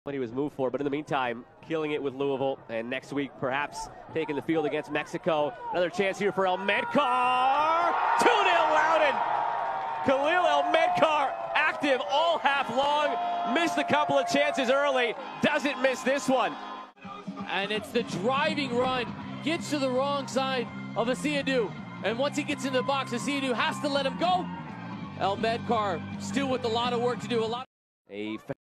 What he was moved for, but in the meantime, killing it with Louisville, and next week perhaps taking the field against Mexico. Another chance here for Medcar. 2-0 Loudon. Khaliel Medcar active all half long. Missed a couple of chances early. Doesn't miss this one. And it's the driving run. Gets to the wrong side of Asiadu. And once he gets in the box, Asiadu has to let him go. Medcar still with a lot of work to do.